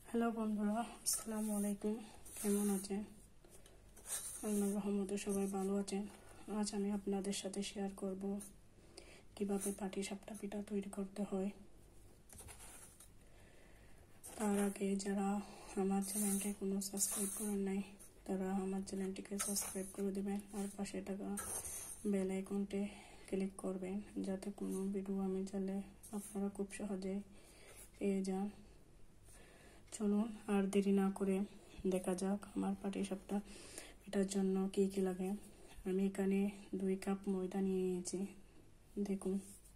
Hello বন্ধুরা, আসসালামু আলাইকুম। কেমন আছেন? আল্লাহর রহমতে সবাই ভালো আছেন। আজ আমি আপনাদের সাথে শেয়ার করব কিভাবে পাটিসাপটা পিঠা তৈরি করতে হয়। তার আগে যারা আমার চ্যানেলটি কোনো সাবস্ক্রাইব করেন নাই তারা আমার চ্যানেলটিকে সাবস্ক্রাইব করে দেবেন আর পাশে থাকা বেল আইকনটি ক্লিক করবেন যাতে কোনো ভিডিও আমি চাইলে আপনারা খুব সহজে পেয়ে যান। চলুন আর দেরি না করে দেখা যাক আমার পাটিসাপটা পিঠার জন্য কি কি লাগে। আমি এখানে 2 কাপ ময়দা নিয়ে নিয়েছি, দেখুন।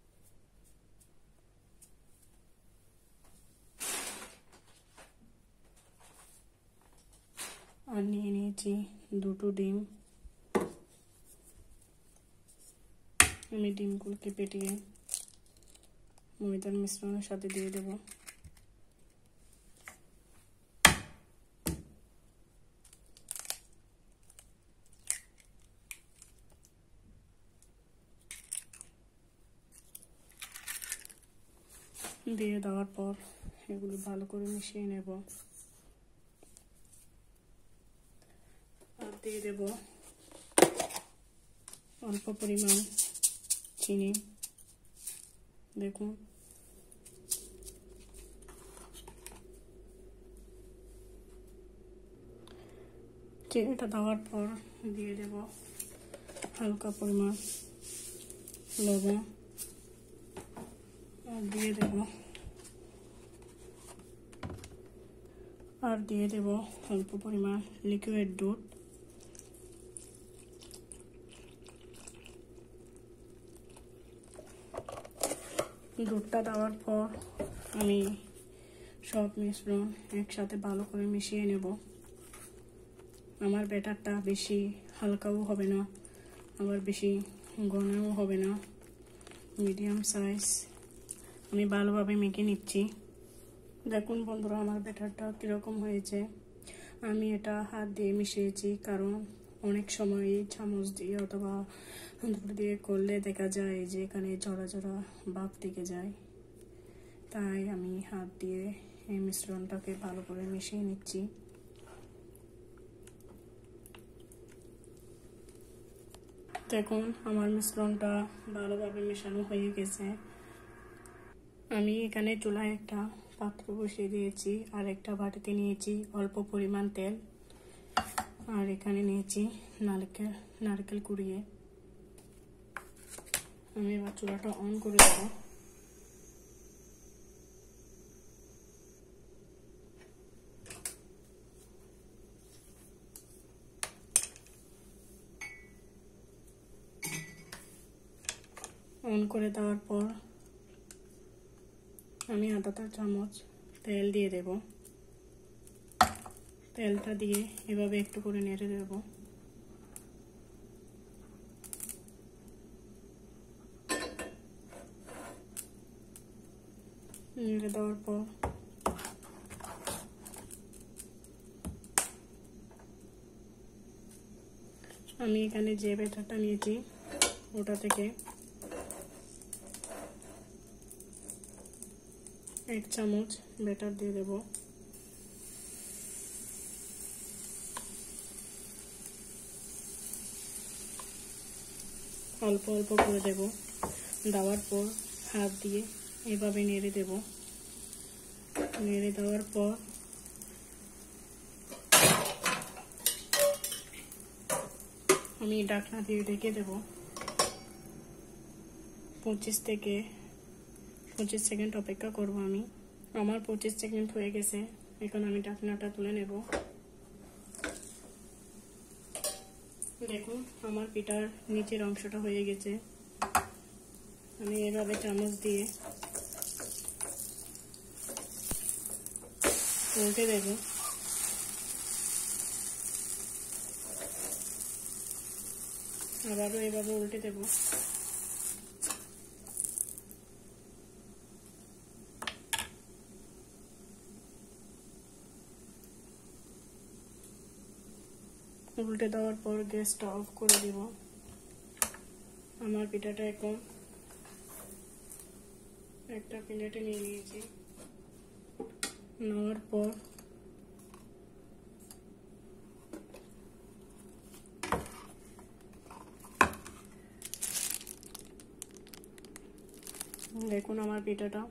আর নিয়ে নিয়েছি 2টো ডিম। আমি ডিমগুলোকে ফেটিয়ে ময়দার মিশ্রণের সাথে দিয়ে দেব। দিয়ে দেওয়ার পর এগুলো ভালো করে মিশিয়ে নেব আর দিয়ে দেব অল্প পরিমাণ চিনি, দেখুন। চিনিটা দেওয়ার পর দিয়ে দেব হালকা পরিমাণ লবণ আর দিয়ে দেব অল্প পরিমাণ লিকুইড দুধ। দুধটা দেওয়ার পর আমি সব মিশ্রণ একসাথে ভালো করে মিশিয়ে নেব। আমার ব্যাটারটা বেশি হালকাও হবে না আবার বেশি ঘনও হবে না, মিডিয়াম সাইজ। আমি ভালোভাবে মেখে নিচ্ছি। দেখুন বন্ধুরা, আমার ব্যাটারটা কীরকম হয়েছে। আমি এটা হাত দিয়ে মিশিয়েছি কারণ অনেক সময় চামচ দিয়ে অথবা দুপুর দিয়ে করলে দেখা যায় যে এখানে জড়া জড়া ভাব থেকে যায়, তাই আমি হাত দিয়ে এই মিশ্রণটাকে ভালো করে মিশিয়ে নিচ্ছি। দেখুন আমার মিশ্রণটা ভালোভাবে মেশানো হয়ে গেছে। আমি এখানে চুলায় একটা পাত্র বসিয়ে দিয়েছি আর একটা বাটিতে নিয়েছি অল্প পরিমাণ তেল আর এখানে নিয়েছি নারকেল কুড়িয়ে। আমি এবার চুলাটা অন করে দেব। অন করে দেওয়ার পর আমি আধা চামচ তেল দিয়ে দেব। তেলটা দিয়ে এভাবে একটু করে নেড়ে দেব। নেড়ে দেওয়ার পর আমি এখানে যে ব্যাটারটা নিয়েছি ওটা থেকে 1 চামচ ব্যাটার দিয়ে দেব। অল্প অল্প করে দেব। দেওয়ার পর হাত দিয়ে এভাবে নেড়ে দেব। নেড়ে দেওয়ার পর আমি ঢাকনা দিয়ে ঢেকে দেব। 25 সেকেন্ড অপেক্ষা করব আমি। আমার 25 সেকেন্ড হয়ে গেছে। এখন আমি ঢাকনাটা তুলে নেব। দেখুন আমার পিঠার নিচের অংশটা হয়ে গেছে। আমি এভাবে চামচ দিয়ে উল্টে দেব। আবারও এভাবে উল্টে দেব। উল্টে দেওয়ার পর গ্যাসটা অফ করে দেব। আমার পিঠাটা এখন একটা প্লেটে নিয়ে নিয়েছি। নেওয়ার পর দেখুন আমার পিঠাটা,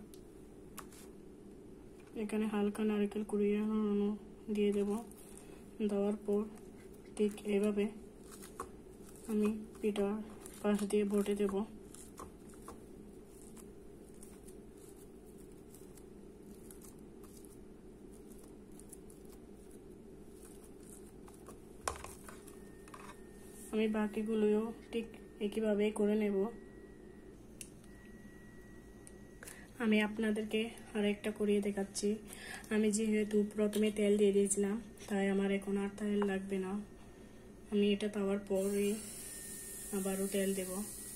এখানে হালকা নারকেল কুড়িয়ে দিয়ে দেব। দেওয়ার পর ঠিক এভাবে আমি পিঠার পাশ দিয়ে বটে দেব। আমি বাকিগুলোও ঠিক একইভাবে করে নেব। আমি আপনাদেরকে আরেকটা করিয়ে দেখাচ্ছি। আমি যেহেতু প্রথমে তেল দিয়ে দিয়েছিলাম, তাই আমার এখন আর তেল লাগবে না। আমি এটা দেওয়ার পরই আবারও তেল দেব।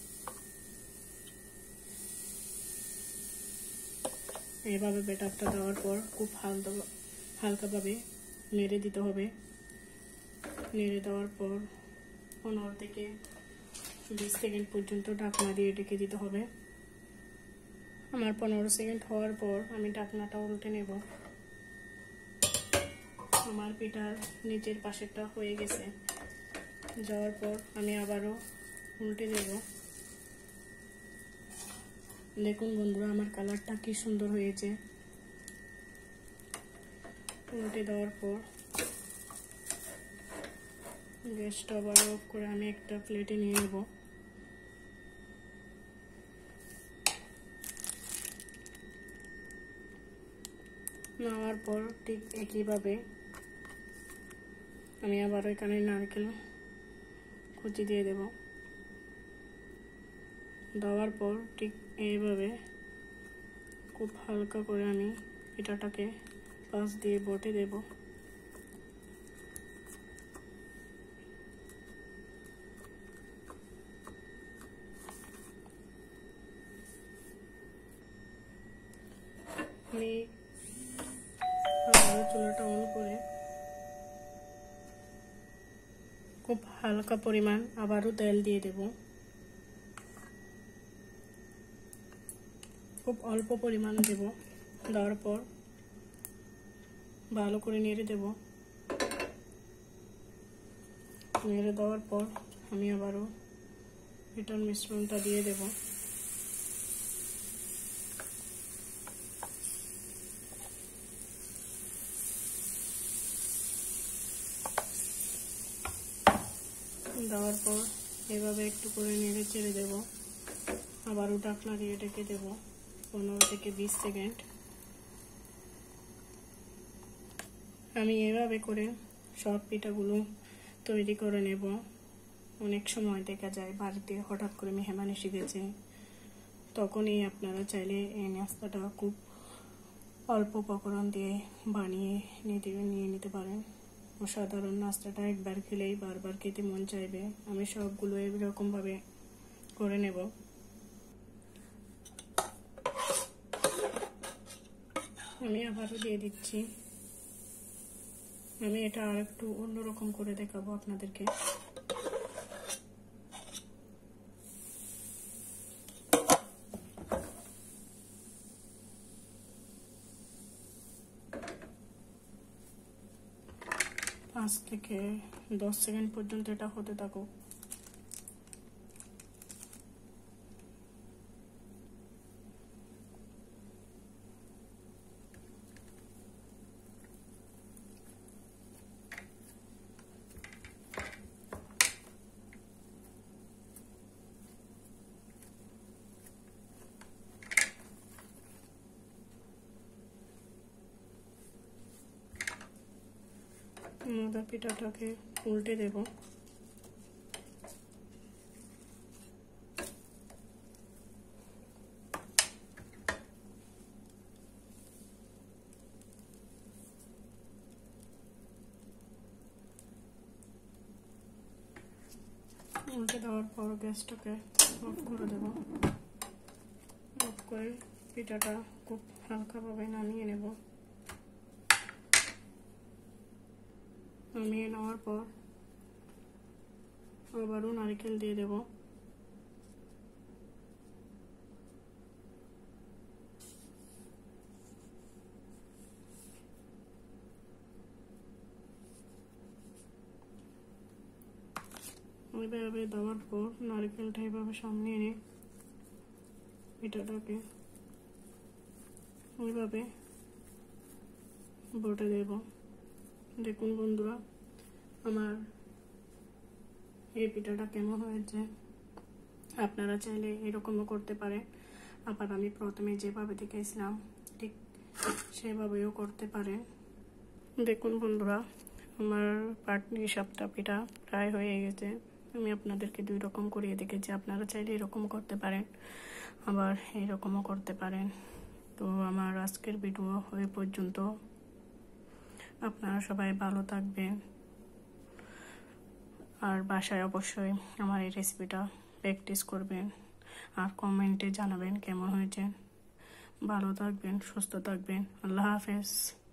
এভাবে ব্যাটারটা দেওয়ার পর খুব হালকাভাবে নেড়ে দিতে হবে। নেড়ে দেওয়ার পর 15 থেকে 20 সেকেন্ড পর্যন্ত ঢাকনা দিয়ে ঢেকে দিতে হবে। আমার 15 সেকেন্ড হওয়ার পর আমি ঢাকনাটা উল্টে নেব। আমার পিঠার নিচের পাশেরটা হয়ে গেছে। যাওয়ার পর আমি আবারও উল্টে দেব। দেখুন বন্ধুরা, আমার কালারটা কি সুন্দর হয়েছে। উল্টে দেওয়ার পর গ্যাসটা আবার অফ করে আমি একটা প্লেটে নিয়ে নেব। নেওয়ার পর ঠিক একইভাবে আমি আবার এখানে নারকেল কুচি দিয়ে দেব। দেওয়ার পর ঠিক এইভাবে খুব হালকা করে আমি পিঠাটাকে পাশ দিয়ে বটে দেব। আমি চুলাটা অন করে খুব হালকা পরিমাণ আবারও তেল দিয়ে দেব। খুব অল্প পরিমাণ দেব। দেওয়ার পর ভালো করে নেড়ে দেব। নেড়ে দেওয়ার পর আমি আবারও পিঠার মিশ্রণটা দিয়ে দেব। দেওয়ার পর এভাবে একটু করে নেড়ে চেড়ে দেব। আবারও ঢাকনা দিয়ে ঢেকে দেব 15 থেকে 20 সেকেন্ড। আমি এভাবে করে সব পিঠাগুলো তৈরি করে নেব। অনেক সময় দেখা যায় বাড়িতে হঠাৎ করে মেহমান এসে গেছে, তখনই আপনারা চাইলে এই নাস্তাটা খুব অল্প উপকরণ দিয়ে বানিয়ে নিয়ে নিতে পারেন। অসাধারণ নাস্তাটা একবার খেলেই বারবার খেতে মন চাইবে। আমি সবগুলো এরকমভাবে করে নেব। আমি আবারও দিয়ে দিচ্ছি। আমি এটা আর একটু অন্যরকম করে দেখাবো আপনাদেরকে। পাঁচ থেকে 10 সেকেন্ড পর্যন্ত এটা হতে থাকুক। পিঠাটাকে উল্টে দেব। উল্টে দেওয়ার পর গ্যাসটাকে অফ করে দেব। অফ করে পিঠাটা খুব হালকাভাবে নামিয়ে নেব। নামিয়ে নেওয়ার পর আবারও নারকেল দিয়ে দেব। এইভাবে দেওয়ার পর নারকেলটা এইভাবে সামনে এনে পিঠাটাকে ওইভাবে বটে দেব। দেখুন বন্ধুরা, আমার এই পিঠাটা কেমন হয়েছে। আপনারা চাইলে এরকমও করতে পারেন, আবার আমি প্রথমে যেভাবে দেখিয়েছিলাম ঠিক সেভাবেও করতে পারেন। দেখুন বন্ধুরা, আমার পাটনি সাপটা পিঠা প্রায় হয়ে গেছে। আমি আপনাদেরকে 2 রকম করিয়ে দেখেছি, আপনারা চাইলে এরকম করতে পারেন, আবার এইরকমও করতে পারেন। তো আমার আজকের ভিডিও এই পর্যন্ত। আপনারা সবাই ভালো থাকবেন, আর বাসায় অবশ্যই আমার এই রেসিপিটা প্র্যাকটিস করবেন, আর কমেন্টে জানাবেন কেমন হয়েছে। ভালো থাকবেন, সুস্থ থাকবেন। আল্লাহ হাফেজ।